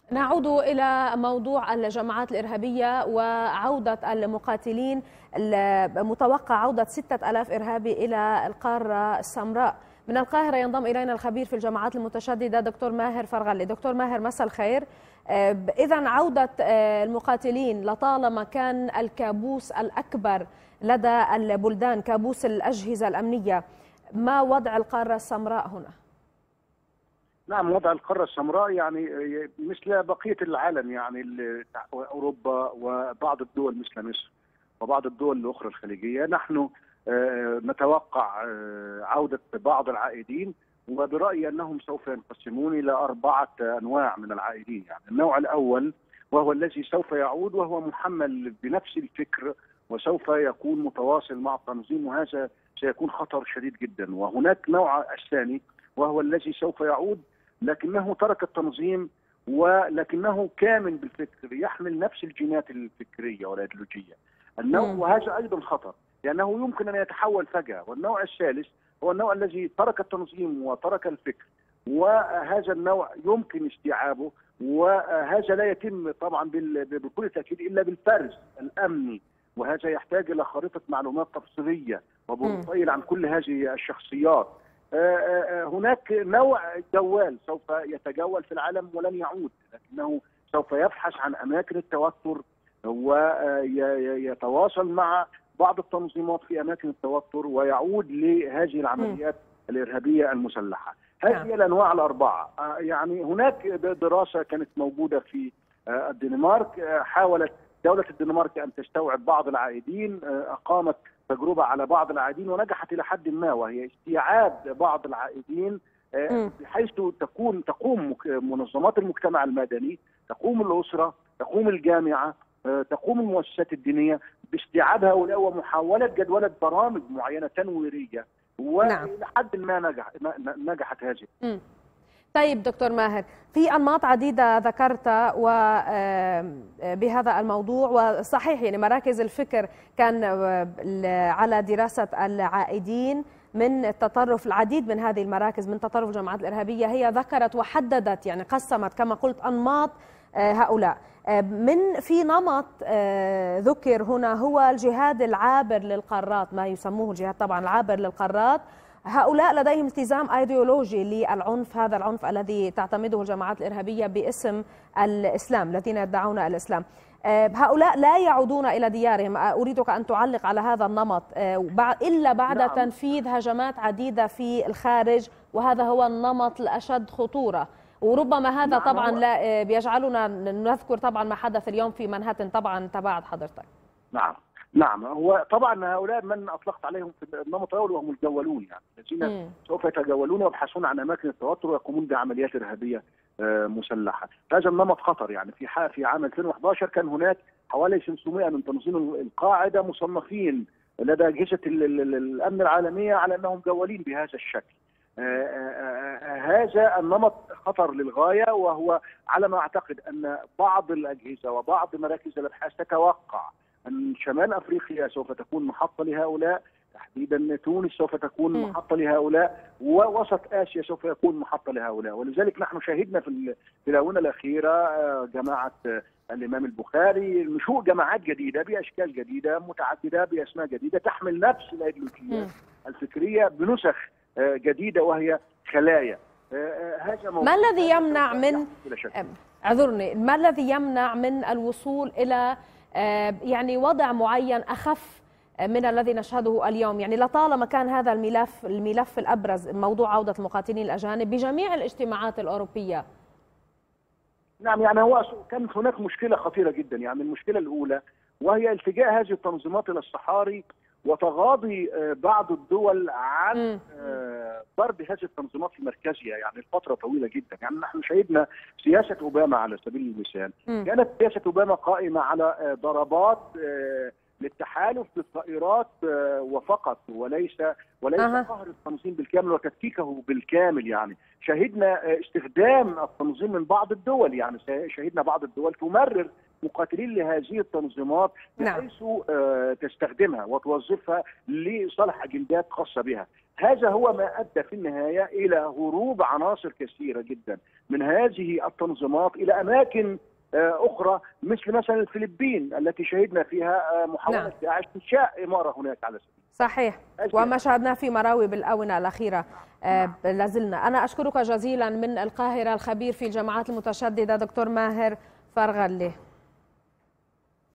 نعود إلى موضوع الجماعات الإرهابية وعودة المقاتلين. متوقع عودة 6000 إرهابي إلى القارة السمراء. من القاهرة ينضم إلينا الخبير في الجماعات المتشددة دكتور ماهر فرغلي. دكتور ماهر، مساء الخير. إذن عودة المقاتلين لطالما كان الكابوس الأكبر لدى البلدان، كابوس الأجهزة الأمنية. ما وضع القارة السمراء هنا؟ نعم، وضع القارة السمراء يعني مثل بقية العالم، يعني أوروبا وبعض الدول مثل مصر وبعض الدول الأخرى الخليجية. نحن نتوقع عودة بعض العائدين، وبرأيي أنهم سوف ينقسمون إلى 4 أنواع من العائدين. يعني النوع الأول وهو الذي سوف يعود وهو محمل بنفس الفكر وسوف يكون متواصل مع التنظيم، وهذا سيكون خطر شديد جدا. وهناك نوع الثاني وهو الذي سوف يعود لكنه ترك التنظيم ولكنه كامن بالفكر، يحمل نفس الجينات الفكرية والأيديولوجية. وهذا أيضا خطر لأنه يمكن أن يتحول فجأة. والنوع الثالث هو النوع الذي ترك التنظيم وترك الفكر، وهذا النوع يمكن استيعابه، وهذا لا يتم طبعا بكل تأكيد إلا بالفرز الأمني، وهذا يحتاج إلى خريطة معلومات تفصيلية وبروفايل عن كل هذه الشخصيات. هناك نوع جوال سوف يتجول في العالم ولن يعود، لكنه سوف يبحث عن أماكن التوتر ويتواصل مع بعض التنظيمات في أماكن التوتر ويعود لهذه العمليات الإرهابية المسلحة. هذه الأنواع الأربعة. يعني هناك دراسة كانت موجودة في الدنمارك، حاولت دولة الدنمارك أن تستوعب بعض العائدين، أقامت تجربة على بعض العائدين ونجحت إلى حد ما، وهي استيعاب بعض العائدين بحيث تقوم منظمات المجتمع المدني، تقوم الأسرة، تقوم الجامعة، تقوم المؤسسات الدينية باستيعاب هؤلاء ومحاولة جدولة برامج معينة تنويرية، وإلى حد ما نجحت هذه. طيب دكتور ماهر، في أنماط عديدة ذكرت بهذا الموضوع، وصحيح يعني مراكز الفكر كان على دراسة العائدين من التطرف. العديد من هذه المراكز من تطرف الجماعات الإرهابية هي ذكرت وحددت، يعني قسمت كما قلت أنماط هؤلاء. في نمط ذكر هنا هو الجهاد العابر للقارات، ما يسموه الجهاد طبعا العابر للقارات. هؤلاء لديهم التزام ايديولوجي للعنف، هذا العنف الذي تعتمده الجماعات الإرهابية باسم الإسلام، الذين يدعون الإسلام. هؤلاء لا يعودون إلى ديارهم. أريدك أن تعلق على هذا النمط إلا بعد تنفيذ هجمات عديدة في الخارج، وهذا هو النمط الأشد خطورة. وربما هذا طبعا لا بيجعلنا نذكر طبعا ما حدث اليوم في منهاتن، طبعا تبعت حضرتك. نعم، هو طبعا هؤلاء من اطلقت عليهم في النمط الاول وهم الجوالون، يعني الذين سوف يتجولون ويبحثون عن اماكن التوتر ويقومون بعمليات ارهابيه مسلحه. هذا النمط خطر. يعني في عام 2011 كان هناك حوالي 500 من تنظيم القاعده مصنفين لدى اجهزه الامن العالميه على انهم جوالين بهذا الشكل. هذا النمط خطر للغايه، وهو على ما اعتقد ان بعض الاجهزه وبعض مراكز الابحاث تتوقع أن شمال أفريقيا سوف تكون محطة لهؤلاء، تحديدا تونس سوف تكون محطة لهؤلاء، ووسط آسيا سوف يكون محطة لهؤلاء. ولذلك نحن شاهدنا في الآونة الأخيرة جماعة الإمام البخاري، نشوء جماعات جديدة بأشكال جديدة متعددة بأسماء جديدة تحمل نفس الأيديولوجية الفكرية بنسخ جديدة وهي خلايا. هذا ما الذي يمنع من ما الذي يمنع من الوصول إلى يعني وضع معين أخف من الذي نشهده اليوم؟ يعني لطالما كان هذا الملف الأبرز موضوع عودة المقاتلين الأجانب بجميع الاجتماعات الأوروبية. نعم، يعني هو كانت هناك مشكلة خطيرة جدا. يعني المشكلة الأولى وهي التجاء هذه التنظيمات إلى الصحاري وتغاضي بعض الدول عن ضرب هذه التنظيمات في مركزها يعني لفترة طويلة جدا. يعني نحن شهدنا سياسة أوباما على سبيل المثال، كانت سياسة أوباما قائمة على ضربات للتحالف بالطائرات وفقط، وليس قهر التنظيم بالكامل وتفكيكه بالكامل. يعني شهدنا استخدام التنظيم من بعض الدول، يعني شهدنا بعض الدول تمرر مقاتلين لهذه التنظيمات بحيث تستخدمها وتوظفها لصالح اجندات خاصه بها. هذا هو ما ادى في النهايه الى هروب عناصر كثيره جدا من هذه التنظيمات الى اماكن اخرى، مثل الفلبين التي شهدنا فيها محاوله داعش انشاء اماره هناك على سبيل. صحيح، وما شاهدناه في مراوي بالاونه الاخيره لازلنا. انا اشكرك جزيلا من القاهره الخبير في الجماعات المتشدده دكتور ماهر فرغلي.